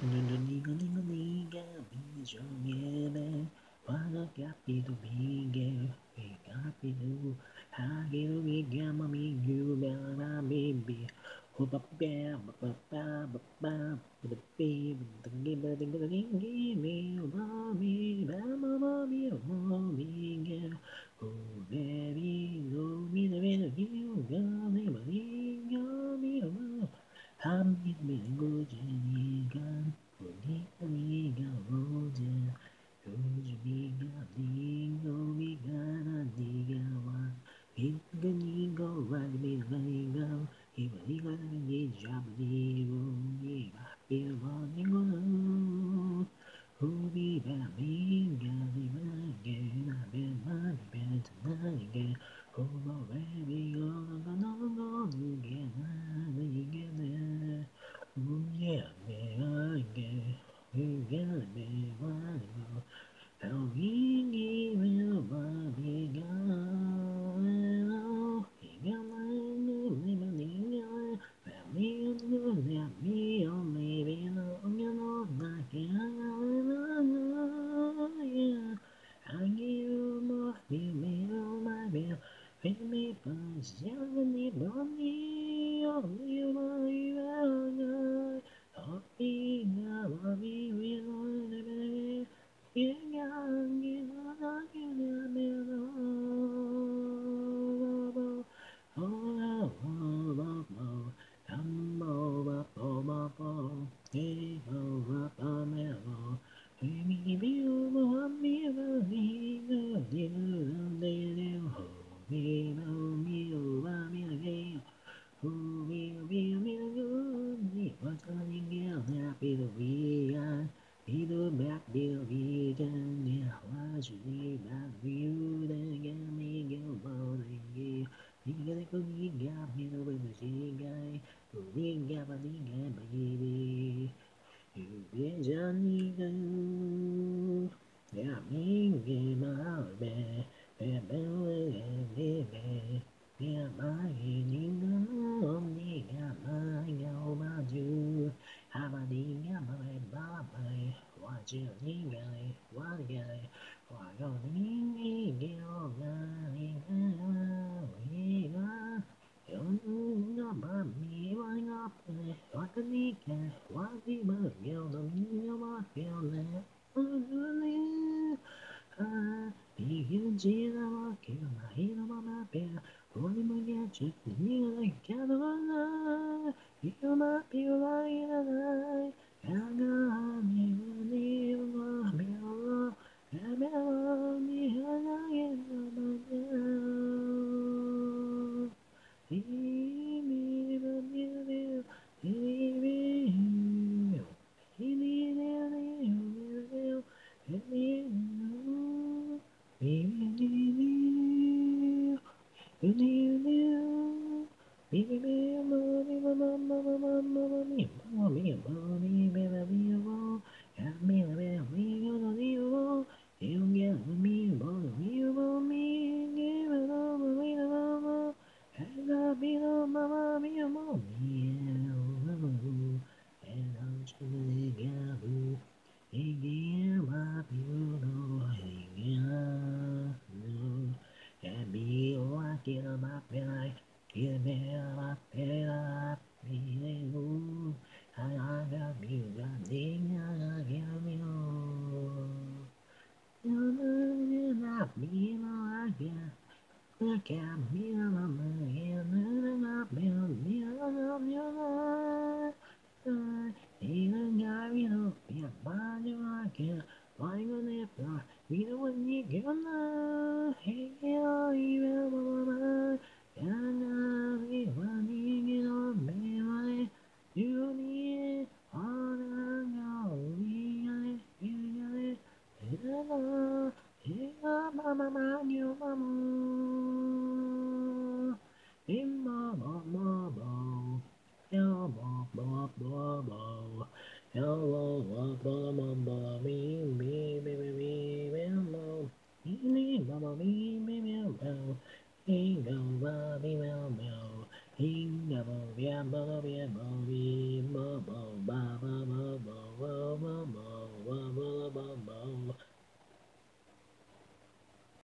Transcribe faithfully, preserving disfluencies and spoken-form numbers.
Niga niga niga, bijo yebe, waga kapido bige, kapido, hagido biga mami yuba na bibi, hopa ba ba ba ba ba ba, ba bi, dingi ba dingi ba dingi, mi ba mi ba ma ma mi ma mi ga, oh baby, oh mi da mi da you ga mi ba mi ga mi ma. Hamidmigojegan, Uniga Roja, Rojamiga Dingo Vigana Digawan, Hinganigo Ragmi Vanigo, Hibaniga Yijabdigo, Yiba Pilvanigo, Hubi Babiga, Dimagana, Bemani Bentaniga, Hobo Baby, Gonago, Together. Oh yeah, man, I get, you got me, why go? How we give you Bobby gone? He got my new living, let me on, let me on, maybe no, you know, like yeah. I give you more, you may on my bill. Make me punch, you need money, oh, you my God. Oh, me, now, me, we know the baby. Yeah, yeah, yeah, yeah, yeah, oh, oh, oh, oh, oh, come over, oh, oh, oh, hey, oh, oh, oh, oh, hey, me, me, oh, oh, me, oh, me, oh, you, oh, you, you, oh, me, oh, me, oh, oh, me, oh, oh, me, me, me, oh, me, what's on the girl, happy to be, uh, be the back, be the vegan, yeah, what you need, back, you, then get me, go, about the year. You gotta go, you got me, the way the she guy, who we got, but he got, baby. You be Johnny, go. Yeah, me, get my bed, bed, bed, bed, bed. Yeah, my you know, me, got my, go, my do. How about the guy, my baby? What you need, guy? What guy? Why don't you get all my, we got. Don't know about me, why not? What can he get? What he must feel, the me, what feel that? Ah, he can see the rock, my heel on my bear. Only my gadget, the needle like Catalana. You might be lying at night. I'm gonna need my mirror. I'm on me, and I am my girl. He me, the mirror, he me, he me, the mirror, he me, Get on my belly, give me a pillow, me I got me, got me, I got me, oh. You not me, I got. Look at me, I'm a man, I'm me, I'm me, even got me, no, be a man, you are can. Why go there? We don't want you, girl, no. Hey, girl, even mama, and I want you, know, me, you need all the go, we got it, you got it, hello. Yeah, mama, mama, you mama. In mama, mama. Yeah, mama, mama. Hello, mama, mama, me, me, me, me, me, me, mama. Me, mama, me, me, me, me. He go, ba, me, me, me. He go, ba, ba, ba, ba, ba, ba, ba, ba, ba, ba, ba. ba mo.